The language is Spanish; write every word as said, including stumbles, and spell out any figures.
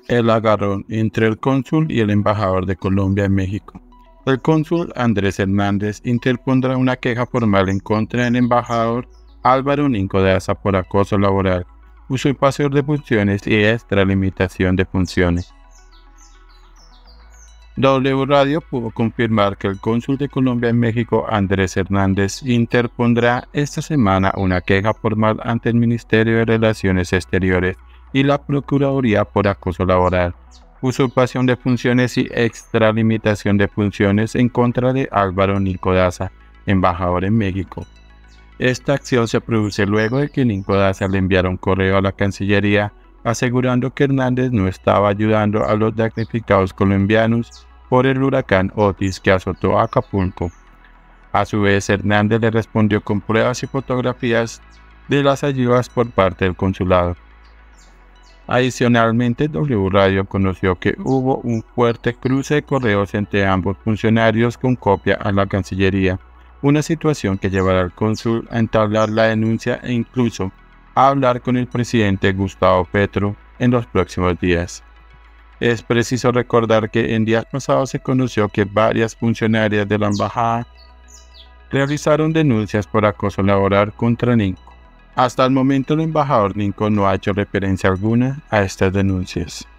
El agarrón entre el cónsul y el embajador de Colombia en México. El cónsul Andrés Hernández interpondrá una queja formal en contra del embajador Álvaro Ninco de Asa por acoso laboral, usurpación de funciones y extralimitación de funciones. W Radio pudo confirmar que el cónsul de Colombia en México, Andrés Hernández, interpondrá esta semana una queja formal ante el Ministerio de Relaciones Exteriores y la Procuraduría por acoso laboral, usurpación de funciones y extralimitación de funciones en contra de Álvaro Ninco Daza, embajador en México. Esta acción se produce luego de que Ninco Daza le enviara un correo a la Cancillería asegurando que Hernández no estaba ayudando a los damnificados colombianos por el huracán Otis que azotó Acapulco. A su vez, Hernández le respondió con pruebas y fotografías de las ayudas por parte del consulado. Adicionalmente, W Radio conoció que hubo un fuerte cruce de correos entre ambos funcionarios con copia a la Cancillería, una situación que llevará al cónsul a entablar la denuncia e incluso a hablar con el presidente Gustavo Petro en los próximos días. Es preciso recordar que en días pasados se conoció que varias funcionarias de la embajada realizaron denuncias por acoso laboral contra Ninco. Hasta el momento el embajador Ninco no ha hecho referencia alguna a estas denuncias.